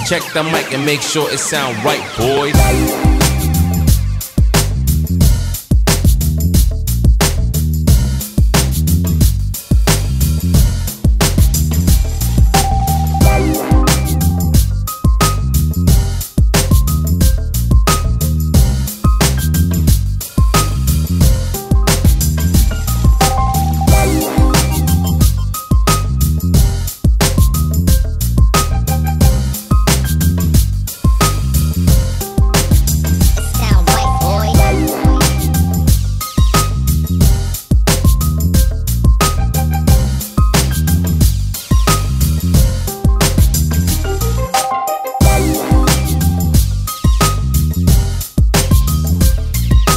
Check the mic and make sure it sound right, boys.